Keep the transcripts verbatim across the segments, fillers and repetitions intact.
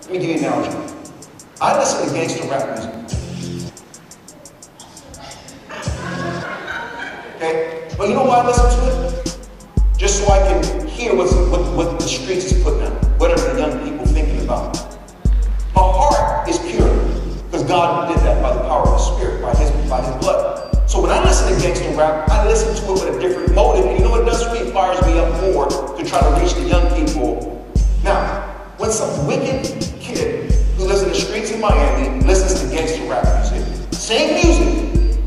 Let me give you an analogy. I listen to gangster rap music. Okay? But you know why I listen to it? Just so I can hear what's, what, what the streets is putting out. What are the young people thinking about? My heart is pure, because God did that by the power of the Spirit, by His, by His blood. So when I listen to gangster rap, I listen to it with a different motive, and you know what it does for me? It fires me up more to try to reach the young people. Now, when some wicked kid who lives in the streets of Miami listens to gangster rap music, same music,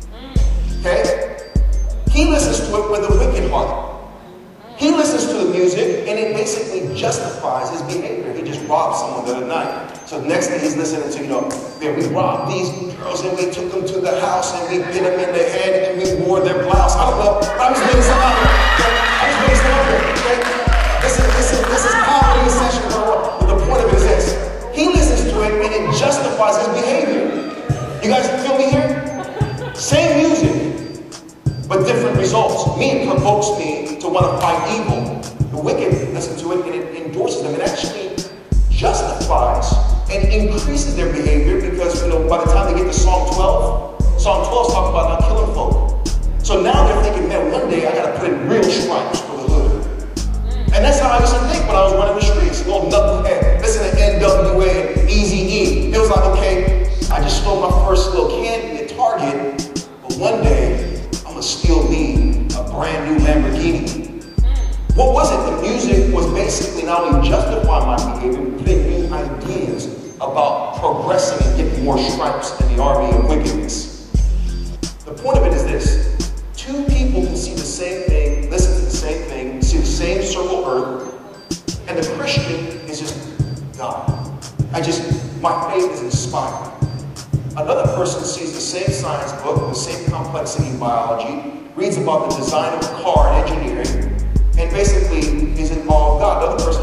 okay? He listens to it with a wicked heart. He listens to the music, and it basically justifies his behavior. He just robbed someone the other night. So the next thing he's listening to, you know, yeah, we robbed these girls, and we took them to the house, and we hit them in the head, and we wore their blouse. I don't know. I'm just making some out there. Okay? I'm just making some out there. Okay? This is, this is, this is comedy session. But the point of it is this. He listens to it, and it justifies his behavior. You guys feel me here? Same music, but different results. Me, it provokes me to want to fight evil. The wicked listen to it, and it endorses them. It actually justifies and increases their behavior, because, you know, by the time they get to Psalm twelve, Psalm twelve is talking about not killing folk. So now they're thinking, man, one day I got to put in real stripes for the hood. And that's how I used to think when I was running the streets. A little knucklehead. Listen to N W A and Eazy-E. It was like, okay, I just stole my first little candy at Target, but one day I'm going to steal me a brand new Lamborghini. What was it? The music was basically not only justifying my behavior, but putting new ideas about progressing and getting more stripes in the army of wickedness. The point of it is this. Two people can see the same thing, listen to the same thing, see the same circle earth, and the Christian is just God. I just, my faith is inspired. Another person sees the same science book, the same complexity in biology, reads about the design of a car and engineering, and basically is in awe of God. Another person